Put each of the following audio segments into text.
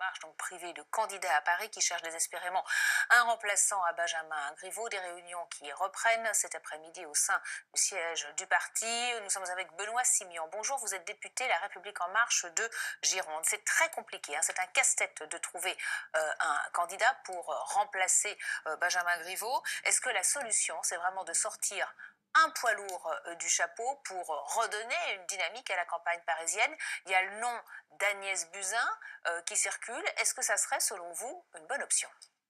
Marche, donc privé de candidats à Paris, qui cherche désespérément un remplaçant à Benjamin Griveaux. Des réunions qui reprennent cet après-midi au sein du siège du parti. Nous sommes avec Benoît Simion. Bonjour, vous êtes député La République En Marche de Gironde. C'est très compliqué, c'est un casse-tête de trouver un candidat pour remplacer Benjamin Griveaux. Est-ce que la solution, c'est vraiment de sortir un poids lourd du chapeau pour redonner une dynamique à la campagne parisienne? Il y a le nom d'Agnès Buzyn qui circule. Est-ce que ça serait, selon vous, une bonne option?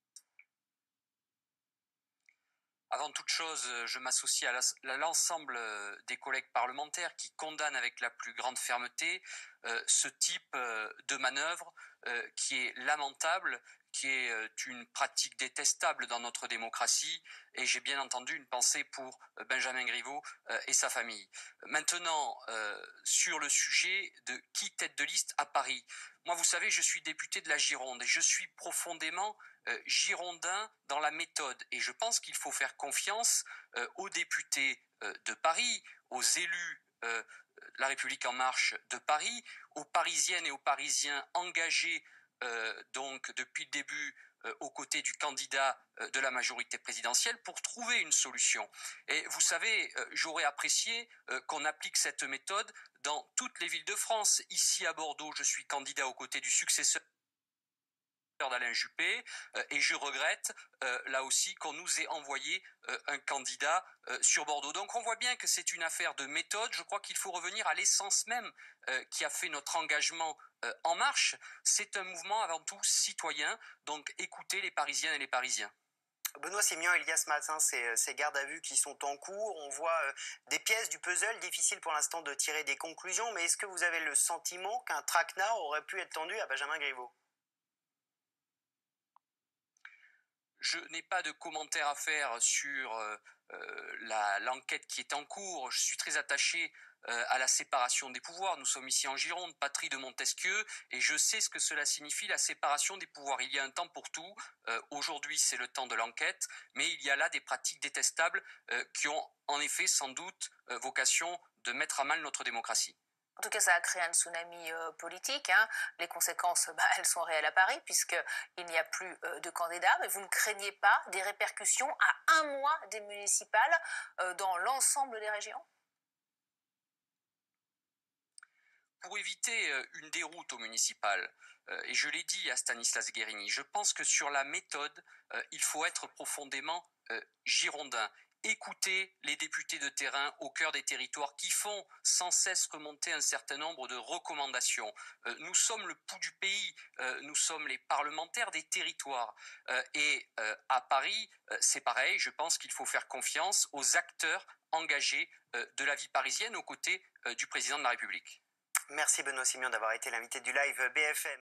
Avant toute chose, je m'associe à l'ensemble des collègues parlementaires qui condamnent avec la plus grande fermeté ce type de manœuvre qui est lamentable, qui est une pratique détestable dans notre démocratie, et j'ai bien entendu une pensée pour Benjamin Griveaux et sa famille. Maintenant, sur le sujet de qui tête de liste à Paris, moi vous savez, je suis député de la Gironde et je suis profondément girondin dans la méthode, et je pense qu'il faut faire confiance aux députés de Paris, aux élus La République En Marche de Paris, aux Parisiennes et aux Parisiens engagés donc depuis le début aux côtés du candidat de la majorité présidentielle pour trouver une solution. Et vous savez, j'aurais apprécié qu'on applique cette méthode dans toutes les villes de France. Ici à Bordeaux, je suis candidat aux côtés du successeur d'Alain Juppé, et je regrette là aussi qu'on nous ait envoyé un candidat sur Bordeaux. Donc on voit bien que c'est une affaire de méthode. Je crois qu'il faut revenir à l'essence même qui a fait notre engagement En Marche. C'est un mouvement avant tout citoyen, donc écoutez les Parisiennes et les Parisiens. Benoît Simion, il y a ce matin ces gardes à vue qui sont en cours. On voit des pièces du puzzle, difficile pour l'instant de tirer des conclusions, mais est-ce que vous avez le sentiment qu'un traquenard aurait pu être tendu à Benjamin Griveaux? Je n'ai pas de commentaire à faire sur l'enquête qui est en cours. Je suis très attaché à la séparation des pouvoirs. Nous sommes ici en Gironde, patrie de Montesquieu, et je sais ce que cela signifie, la séparation des pouvoirs. Il y a un temps pour tout. Aujourd'hui, c'est le temps de l'enquête, mais il y a là des pratiques détestables qui ont en effet sans doute vocation de mettre à mal notre démocratie. En tout cas, ça a créé un tsunami politique. Les conséquences, elles sont réelles à Paris, puisqu'il n'y a plus de candidats. Mais vous ne craignez pas des répercussions à un mois des municipales dans l'ensemble des régions? Pour éviter une déroute au municipal, et je l'ai dit à Stanislas Guerini, je pense que sur la méthode, il faut être profondément girondin. Écouter les députés de terrain au cœur des territoires qui font sans cesse remonter un certain nombre de recommandations. Nous sommes le pouls du pays, nous sommes les parlementaires des territoires. Et à Paris, c'est pareil, je pense qu'il faut faire confiance aux acteurs engagés de la vie parisienne aux côtés du président de la République. Merci Benoît Simion d'avoir été l'invité du live BFM.